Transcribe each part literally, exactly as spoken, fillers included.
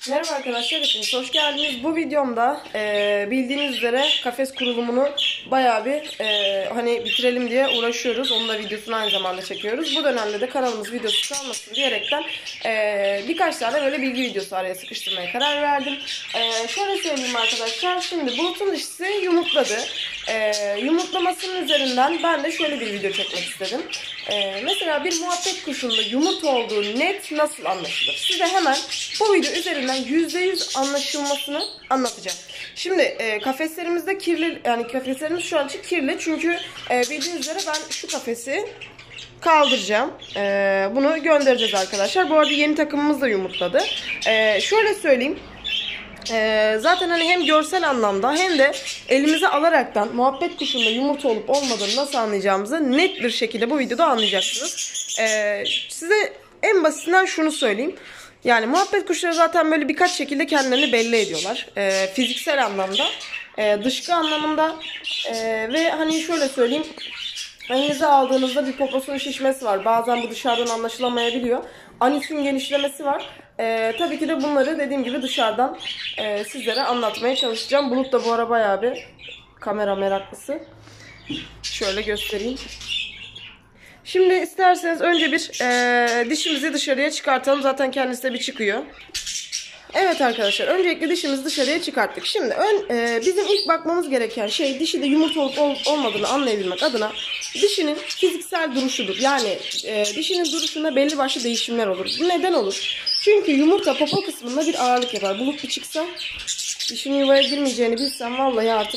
Merhaba arkadaşlar, hepiniz hoş geldiniz. Bu videomda e, bildiğiniz üzere kafes kurulumunu bayağı bir e, hani bitirelim diye uğraşıyoruz. Onun da videosunu aynı zamanda çekiyoruz. Bu dönemde de kanalımız videosu kalmasın diyerekten e, birkaç tane böyle bilgi videosu araya sıkıştırmaya karar verdim. E, şöyle söyleyeyim arkadaşlar, şimdi Bulut'un dişisi yumurtladı. E, yumurtlamasının üzerinden ben de şöyle bir video çekmek istedim. E, mesela bir muhabbet kuşunda yumurta olduğu net nasıl anlaşılır? Size hemen bu video üzerinden yüzde yüz anlaşılmasını anlatacağım. Şimdi e, kafeslerimizde kirli, yani kafeslerimiz şu an için kirli çünkü e, bildiğiniz üzere ben şu kafesi kaldıracağım. E, bunu göndereceğiz arkadaşlar. Bu arada yeni takımımız da yumurtladı. E, şöyle söyleyeyim. Ee, zaten hani hem görsel anlamda hem de elimize alaraktan muhabbet kuşunda yumurta olup olmadığını nasıl anlayacağımızı net bir şekilde bu videoda anlayacaksınız. Ee, size en basitinden şunu söyleyeyim. Yani muhabbet kuşları zaten böyle birkaç şekilde kendilerini belli ediyorlar. Ee, fiziksel anlamda, e, dışkı anlamında e, ve hani şöyle söyleyeyim. Elinize aldığınızda bir poposunun şişmesi var. Bazen bu dışarıdan anlaşılamayabiliyor. Anisin genişlemesi var. Ee, tabii ki de bunları dediğim gibi dışarıdan e, sizlere anlatmaya çalışacağım. Bulut da bu ara bayağı bir kamera meraklısı. Şöyle göstereyim. Şimdi isterseniz önce bir e, dişimizi dışarıya çıkartalım. Zaten kendisi de bir çıkıyor. Evet arkadaşlar, öncelikle dişimizi dışarıya çıkarttık. Şimdi ön, e, bizim ilk bakmamız gereken şey dişide yumurta olup ol, olmadığını anlayabilmek adına dişinin fiziksel duruşudur. Yani e, dişinin duruşunda belli başlı değişimler olur. Bu neden olur? Çünkü yumurta popo kısmında bir ağırlık yapar. Bulut bir çıksa, dişinin yuvaya girmeyeceğini bilsem vallahi artık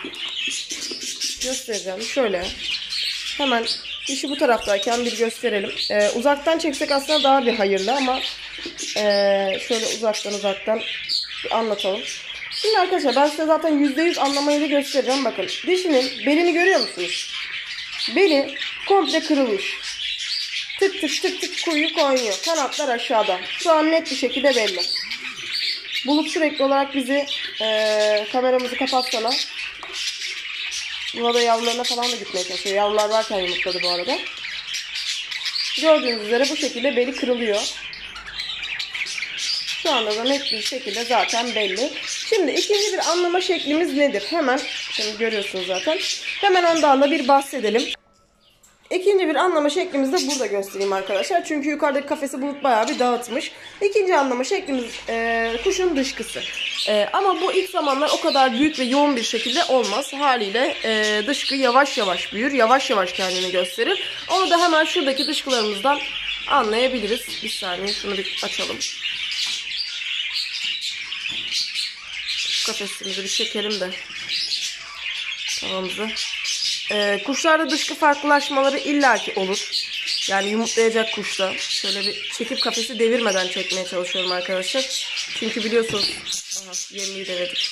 göstereceğim. Şöyle hemen dişi bu taraftayken bir gösterelim. E, uzaktan çeksek aslında daha bir hayırlı ama Ee, şöyle uzaktan uzaktan anlatalım. Şimdi arkadaşlar ben size zaten yüzde yüz anlamayı da göstereceğim. Bakın dişinin belini görüyor musunuz? Beli komple kırılmış. Tık tık tık tık kuyruk oynuyor. Kanatlar aşağıda. Şu an net bir şekilde belli. Bulut sürekli olarak bizi e, kameramızı kapatsana. Burada yavrularına falan da gitmeye çalışıyor. Yavrular varken yumurtladı bu arada. Gördüğünüz üzere bu şekilde beli kırılıyor. Şu anda da net bir şekilde zaten belli. Şimdi ikinci bir anlama şeklimiz nedir? Hemen, şimdi görüyorsunuz zaten. Hemen ondan da bir bahsedelim. İkinci bir anlama şeklimizi de burada göstereyim arkadaşlar. Çünkü yukarıdaki kafesi Bulut bayağı bir dağıtmış. İkinci anlama şeklimiz e, kuşun dışkısı. E, ama bu ilk zamanlar o kadar büyük ve yoğun bir şekilde olmaz. Haliyle e, dışkı yavaş yavaş büyür. Yavaş yavaş kendini gösterir. Onu da hemen şuradaki dışkılarımızdan anlayabiliriz. Bir saniye şunu bir açalım. Kafesimizi bir çekelim de tavamızı. Ee, kuşlarda dışkı farklılaşmaları illaki olur. Yani yumurtlayacak kuşta. Şöyle bir çekip kafesi devirmeden çekmeye çalışıyorum arkadaşlar. Çünkü biliyorsunuz aha, yemliği devirdik.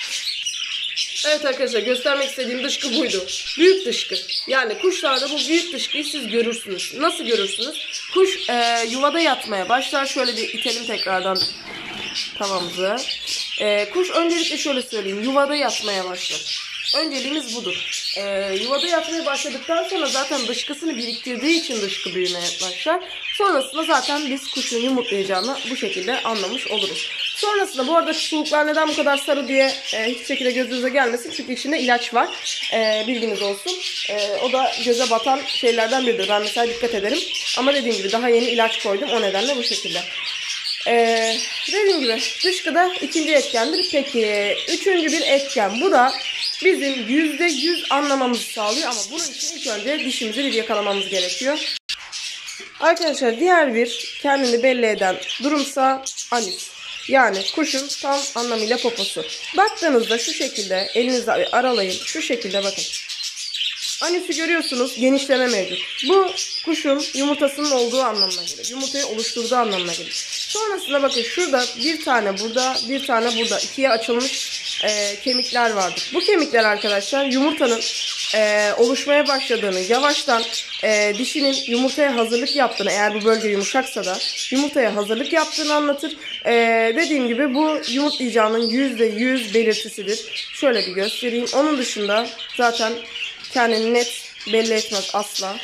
Evet arkadaşlar, göstermek istediğim dışkı buydu. Büyük dışkı. Yani kuşlarda bu büyük dışkıyı siz görürsünüz. Nasıl görürsünüz? Kuş e, yuvada yatmaya başlar. Şöyle bir itelim tekrardan tavamızı. Ee, kuş öncelikle şöyle söyleyeyim. Yuvada yatmaya başlar. Önceliğimiz budur. Ee, yuvada yatmaya başladıktan sonra zaten dışkısını biriktirdiği için dışkı büyümeye başlar. Sonrasında zaten biz kuşun yumurtlayacağını bu şekilde anlamış oluruz. Sonrasında bu arada suluklar neden bu kadar sarı diye e, hiçbir şekilde gözünüze gelmesin. Çünkü içinde ilaç var. E, bilginiz olsun. E, o da göze batan şeylerden biridir. Ben mesela dikkat ederim. Ama dediğim gibi daha yeni ilaç koydum. O nedenle bu şekilde. Ee, dediğim gibi dışkı da ikinci etkendir. Peki üçüncü bir etken, bu da bizim yüzde yüz anlamamızı sağlıyor ama bunun için ilk önce dişimizi bir yakalamamız gerekiyor. Arkadaşlar diğer bir kendini belli eden durumsa anis. Yani kuşun tam anlamıyla poposu. Baktığınızda şu şekilde elinizle aralayın, şu şekilde bakın. Anisi görüyorsunuz, genişleme mevcut. Bu kuşun yumurtasının olduğu anlamına gelir. Yumurtayı oluşturduğu anlamına gelir. Sonrasında bakın şurada bir tane burada, bir tane burada ikiye açılmış e, kemikler vardır. Bu kemikler arkadaşlar yumurtanın e, oluşmaya başladığını, yavaştan e, dişinin yumurtaya hazırlık yaptığını, eğer bu bölge yumuşaksa da yumurtaya hazırlık yaptığını anlatır. E, dediğim gibi bu yumurtlayacağının yüzde yüz belirtisidir. Şöyle bir göstereyim. Onun dışında zaten kendini net belli etmez asla.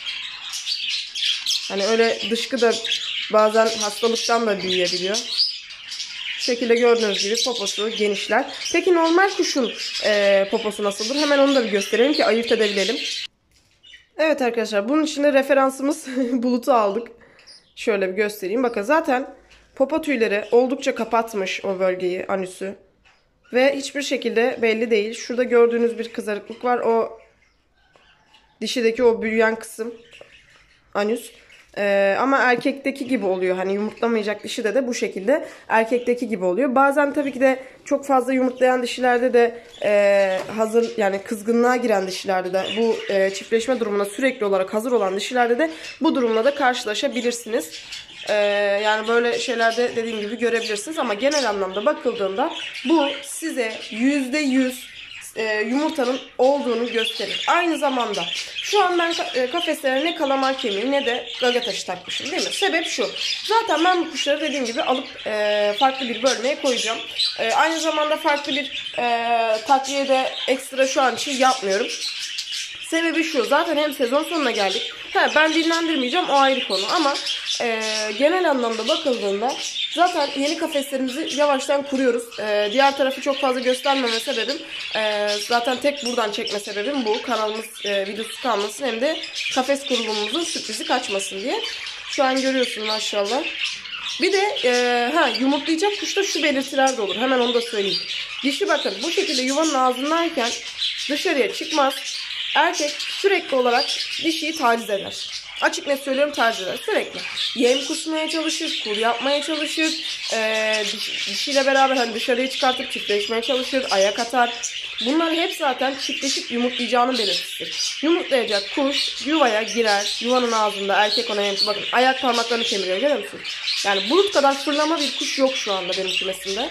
Hani öyle dışkı da bazen hastalıktan da büyüyebiliyor. şekilde gördüğünüz gibi poposu genişler. Peki normal kuşun e, poposu nasıldır? Hemen onu da bir gösterelim ki ayırt edebilelim. Evet arkadaşlar, bunun için de referansımız Bulut'u aldık. Şöyle bir göstereyim. Bakın zaten popo tüyleri oldukça kapatmış o bölgeyi, anüsü. Ve hiçbir şekilde belli değil. Şurada gördüğünüz bir kızarıklık var. O dişideki o büyüyen kısım anüs. Ee, ama erkekteki gibi oluyor. Hani yumurtlamayacak dişi de de bu şekilde erkekteki gibi oluyor. Bazen tabii ki de çok fazla yumurtlayan dişilerde de e, hazır, yani kızgınlığa giren dişilerde de bu e, çiftleşme durumuna sürekli olarak hazır olan dişilerde de bu durumla da karşılaşabilirsiniz. Ee, yani böyle şeylerde dediğim gibi görebilirsiniz ama genel anlamda bakıldığında bu size yüzde yüz e, yumurtanın olduğunu gösterir. Aynı zamanda şu an ben e, kafeslere ne kalamar kemiği ne de gaga taşı takmışım, değil mi? Sebep şu. Zaten ben bu kuşları dediğim gibi alıp e, farklı bir bölmeye koyacağım. E, aynı zamanda farklı bir e, takviye de ekstra şu an için yapmıyorum. Sebebi şu, zaten hem sezon sonuna geldik. He, ben dinlendirmeyeceğim, o ayrı konu ama e, genel anlamda bakıldığında zaten yeni kafeslerimizi yavaştan kuruyoruz. E, diğer tarafı çok fazla göstermeme sebebim, e, zaten tek buradan çekme sebebim bu. Kanalımız e, videosu kalmasın, hem de kafes kurulumumuzun sürprizi kaçmasın diye. Şu an görüyorsunuz maşallah. Bir de e, ha, yumurtlayacak kuşta şu belirtiler de olur. Hemen onu da söyleyeyim. Dişi bakın bu şekilde yuvanın ağzındayken dışarıya çıkmaz. Erkek sürekli olarak dişiyi taciz eder. Açık net söylüyorum, taciz eder. Sürekli. Yem kusmaya çalışır, kur yapmaya çalışır. E, diş, dişiyle beraber hani dışarıya çıkartıp çiftleşmeye çalışır, ayak atar. Bunlar hep zaten çiftleşip yumurtlayacağının belirtisidir. Yumurtlayacak kuş yuvaya girer. Yuvanın ağzında erkek ona yem, bakın ayak parmaklarını kemiriyor, görüyor musun? Yani bulut kadar fırlama bir kuş yok şu anda benim kümesinde.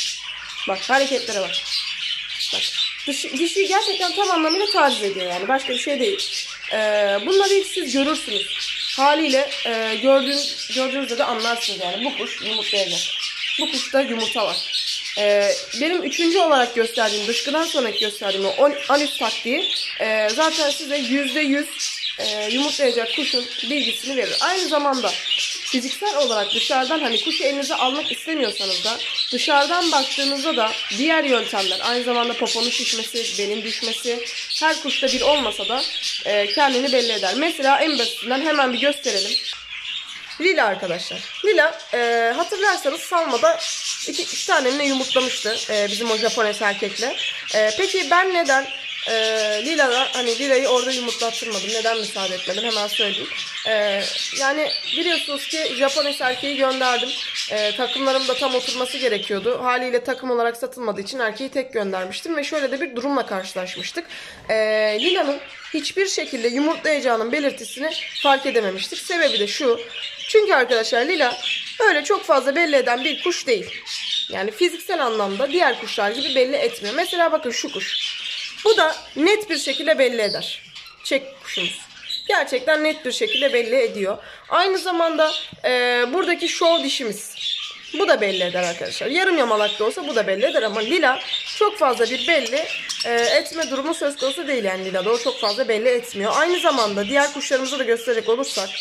Bak hareketlere bak. Bak. Dişiyi gerçekten tam anlamıyla taciz ediyor, yani başka bir şey değil. Ee, bunları ilk siz görürsünüz. Haliyle e, gördüğünüz, gördüğünüzde de anlarsınız yani bu kuş yumurtlayacak. Bu kuşta yumurta var. Ee, benim üçüncü olarak gösterdiğim, dışkıdan sonraki gösterdiğim o anüs taktiği e, zaten size yüzde yüz e, yumurtlayacak kuşun bilgisini verir. Aynı zamanda fiziksel olarak dışarıdan hani kuşu elinize almak istemiyorsanız da dışarıdan baktığınızda da diğer yöntemler, aynı zamanda poponun şişmesi, belin düşmesi, her kuşta bir olmasa da e, kendini belli eder. Mesela en basitinden hemen bir gösterelim. Lila arkadaşlar. Lila e, hatırlarsanız salmada iki, iki tanemle yumurtlamıştı e, bizim o Japones erkekle. E, peki ben neden e, Lila'da hani Lila'yı orada yumurtlattırmadım? Neden müsaade etmedim? Hemen söyleyeyim. E, yani biliyorsunuz ki Japones erkeği gönderdim. E, takımlarım da tam oturması gerekiyordu. Haliyle takım olarak satılmadığı için erkeği tek göndermiştim ve şöyle de bir durumla karşılaşmıştık. E, Lila'nın hiçbir şekilde yumurtlayacağının belirtisini fark edememiştik. Sebebi de şu. Çünkü arkadaşlar Lila öyle çok fazla belli eden bir kuş değil. Yani fiziksel anlamda diğer kuşlar gibi belli etmiyor. Mesela bakın şu kuş. Bu da net bir şekilde belli eder. Çek kuşumuz. Gerçekten net bir şekilde belli ediyor. Aynı zamanda e, buradaki şov dişimiz. Bu da belli eder arkadaşlar. Yarım yamalak da olsa bu da belli eder ama Lila çok fazla bir belli e, etme durumu söz konusu değil. Yani Lila'da o çok fazla belli etmiyor. Aynı zamanda diğer kuşlarımızı da gösterecek olursak.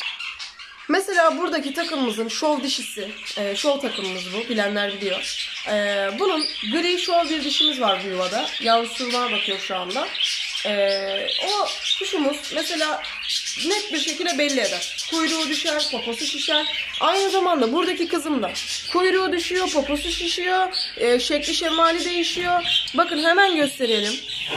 Mesela buradaki takımımızın şov dişisi, e, şov takımımız bu, bilenler biliyor. E, bunun gri şov bir dişimiz var bu yuvada. Yavrusuğuna bakıyor şu anda. E, o kuşumuz mesela net bir şekilde belli eder. Kuyruğu düşer, poposu şişer. Aynı zamanda buradaki kızım da kuyruğu düşüyor, poposu şişiyor, e, şekli şemali değişiyor. Bakın hemen gösterelim.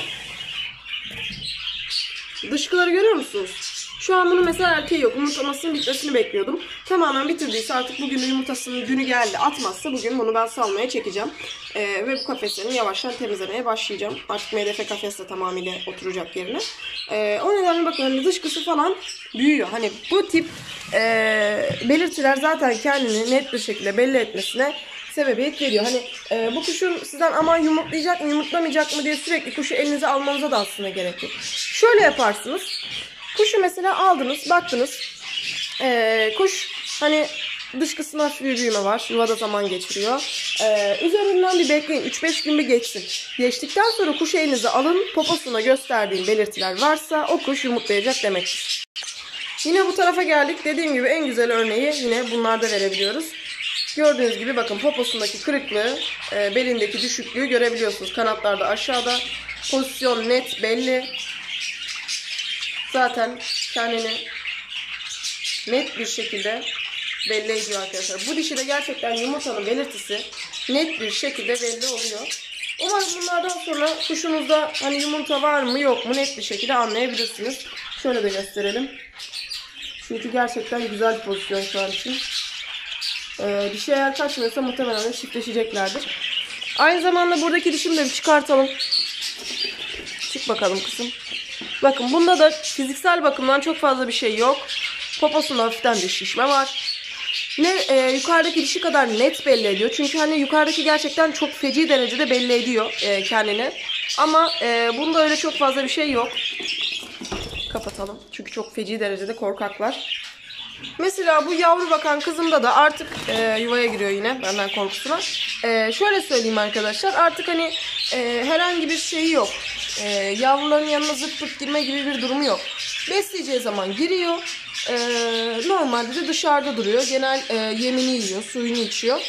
Dışkıları görüyor musunuz? Şu an bunun mesela erkeği yok. Yumurtlamasının bitmesini bekliyordum. Tamamen bitirdiyse artık bugün yumurtasının günü geldi. Atmazsa bugün bunu ben salmaya çekeceğim. Ee, ve bu kafeslerini yavaştan temizlemeye başlayacağım. Artık M D F kafes de tamamıyla oturacak yerine. Ee, o nedenle bakın hani dışkısı falan büyüyor. Hani bu tip e, belirtiler zaten kendini net bir şekilde belli etmesine sebebiyet veriyor. Hani e, bu kuşun sizden aman yumurtlayacak mı yumurtlamayacak mı diye sürekli kuşu elinize almanıza da aslında gerek yok. Şöyle yaparsınız. Kuşu mesela aldınız, baktınız. Ee, kuş hani dışkısında hafif bir büyüme var. Yuvada zaman geçiriyor. Ee, üzerinden bir bekleyin. üç beş gün bir geçsin. Geçtikten sonra kuşu elinize alın. Poposuna gösterdiğim belirtiler varsa o kuş yumurtlayacak demektir. Yine bu tarafa geldik. Dediğim gibi en güzel örneği yine bunlarda verebiliyoruz. Gördüğünüz gibi bakın poposundaki kırıklığı, e, belindeki düşüklüğü görebiliyorsunuz. Kanatlarda aşağıda. Pozisyon net belli. Zaten kendini net bir şekilde belli ediyor arkadaşlar. Bu dişi de gerçekten yumurtanın belirtisi net bir şekilde belli oluyor. Umarım bunlardan sonra kuşunuzda hani yumurta var mı yok mu net bir şekilde anlayabilirsiniz. Şöyle de gösterelim. Çünkü gerçekten güzel bir pozisyon şu an için. Ee, dişi eğer kaçmıyorsa muhtemelen de çiftleşeceklerdir. Aynı zamanda buradaki dişimi de bir çıkartalım. Çık bakalım kızım. Bakın bunda da fiziksel bakımdan çok fazla bir şey yok. Poposunda hafiften bir şişme var. Ne e, yukarıdaki dişi kadar net belli ediyor. Çünkü hani yukarıdaki gerçekten çok feci derecede belli ediyor e, kendini. Ama e, bunda öyle çok fazla bir şey yok. Kapatalım. Çünkü çok feci derecede korkaklar. Mesela bu yavru bakan kızımda da artık e, yuvaya giriyor yine benden korkusuna. E, şöyle söyleyeyim arkadaşlar, artık hani e, herhangi bir şeyi yok. E, yavruların yanına zırt pırt girme gibi bir durumu yok. Besleyeceği zaman giriyor. E, normalde de dışarıda duruyor. Genel e, yemini yiyor, suyunu içiyor.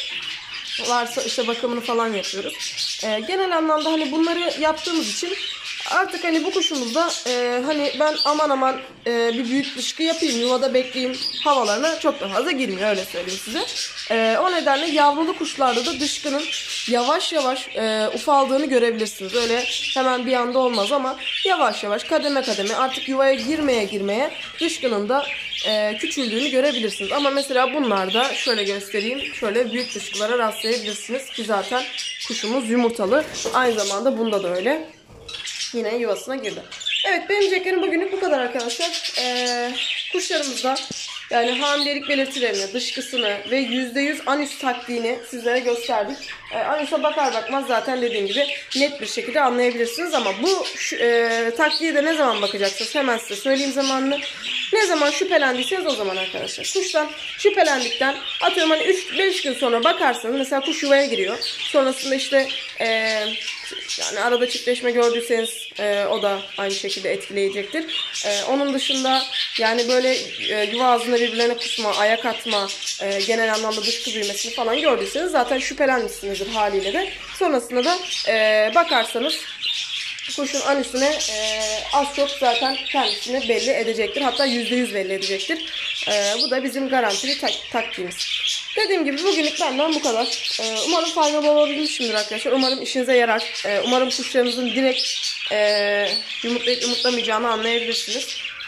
Varsa işte bakımını falan yapıyoruz. E, genel anlamda hani bunları yaptığımız için artık hani bu kuşumuzda e, hani ben aman aman e, bir büyük dışkı yapayım, yuvada bekleyeyim havalarına çok da fazla girmiyor, öyle söyleyeyim size. E, o nedenle yavrulu kuşlarda da dışkının yavaş yavaş e, ufaldığını görebilirsiniz. Öyle hemen bir anda olmaz ama yavaş yavaş kademe kademe artık yuvaya girmeye girmeye dışkının da e, küçüldüğünü görebilirsiniz. Ama mesela bunlarda şöyle göstereyim, şöyle büyük dışkılara rastlayabilirsiniz ki zaten kuşumuz yumurtalı. Aynı zamanda bunda da öyle. Yine yuvasına girdi. Evet, benim diyeceklerim bugünlük bu kadar arkadaşlar. Ee, kuşlarımızda yani hamilelik belirtilerini, dışkısını ve yüzde yüz anüs taktiğini sizlere gösterdik. Ee, anüse bakar bakmaz zaten dediğim gibi net bir şekilde anlayabilirsiniz ama bu e, taktiğe de ne zaman bakacaksınız hemen size söyleyeyim zamanını. Ne zaman şüphelendiyseniz o zaman arkadaşlar. Kuştan şüphelendikten atıyorum hani üç beş gün sonra bakarsanız mesela kuş yuvaya giriyor. Sonrasında işte e, yani arada çiftleşme gördüyseniz e, o da aynı şekilde etkileyecektir. E, onun dışında yani böyle e, yuva ağzında birbirlerine kusma, ayak atma, e, genel anlamda dışkı büyümesini falan gördüyseniz zaten şüphelenmişsinizdir haliyle de. Sonrasında da e, bakarsanız kuşun anüsüne e, az çok zaten kendisini belli edecektir. Hatta yüzde yüz belli edecektir. E, bu da bizim garantili tak taktiğimiz. Dediğim gibi bugünlük benden bu kadar. E, umarım faydalı olabilmişimdir arkadaşlar. Umarım işinize yarar. E, umarım kuşlarınızın direkt e, yumurtlayıp yumurtlamayacağını anlayabilirsiniz.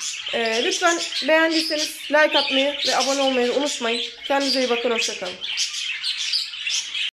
E, lütfen beğendiyseniz like atmayı ve abone olmayı unutmayın. Kendinize iyi bakın. Hoşça kalın.